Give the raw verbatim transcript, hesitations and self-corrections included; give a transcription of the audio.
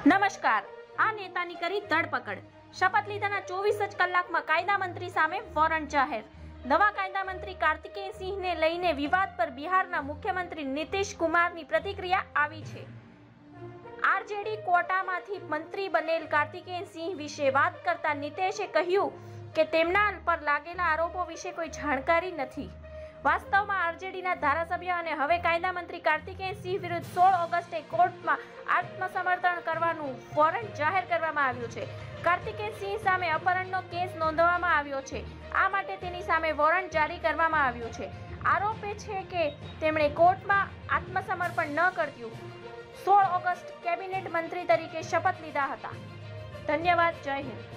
નમસ્કાર। આ નેતાની કરી ધરપકડ। શપથ લીધાના ચોવીસ જ કલાકમાં કાયદા મંત્રી સામે વોરંટ જાહેર। નવા કાયદા મંત્રી કાર્તિકેય સિંહને લઈને વિવાદ પર બિહારના મુખ્યમંત્રી નીતિશ કુમારની પ્રતિક્રિયા આવી છે। આરજેડી કોટામાંથી મંત્રી બનેલ કાર્તિકેય સિંહ વિશે વાત કરતા નીતિશે કહ્યું કે તેમના પર લાગેલા આરોપો વિશે કોઈ જાણકારી નથી। વાસ્તવમાં આરજેડીના ધારાસભ્ય અને હવે કાયદા મંત્રી કાર્તિકેય સિંહ વિરુદ્ધ સોળ ઓગસ્ટે કોર્ટમાં આત્મસમર્પણ કરવાનું વોરંટ જાહેર કરવામાં આવ્યું છે। કાર્તિકેય સિંહ સામે અપહરણનો કેસ નોંધવામાં આવ્યો છે। આ માટે તેની સામે વોરંટ જારી કરવામાં આવ્યું છે। આરોપે છે કે તેમણે કોર્ટમાં આત્મસમર્પણ ન કર્યું સોળ ઓગસ્ટ કેબિનેટ મંત્રી તરીકે શપથ લીધા હતા। ધન્યવાદ। જય હિન્દ।